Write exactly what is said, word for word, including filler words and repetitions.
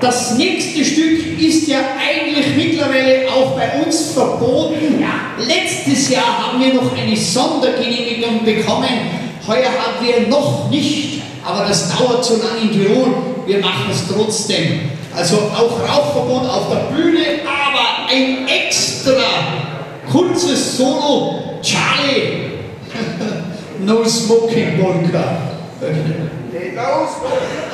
das nächste Stück ist ja eigentlich mittlerweile auch bei uns verboten. Letztes Jahr haben wir noch eine Sondergenehmigung bekommen. Heuer haben wir noch nicht, aber das dauert zu lange in Tirol. Wir machen es trotzdem. Also auch Rauchverbot auf der Bühne, aber ein extra kurzes Solo. Charlie, no smoking, Polka. No smoking.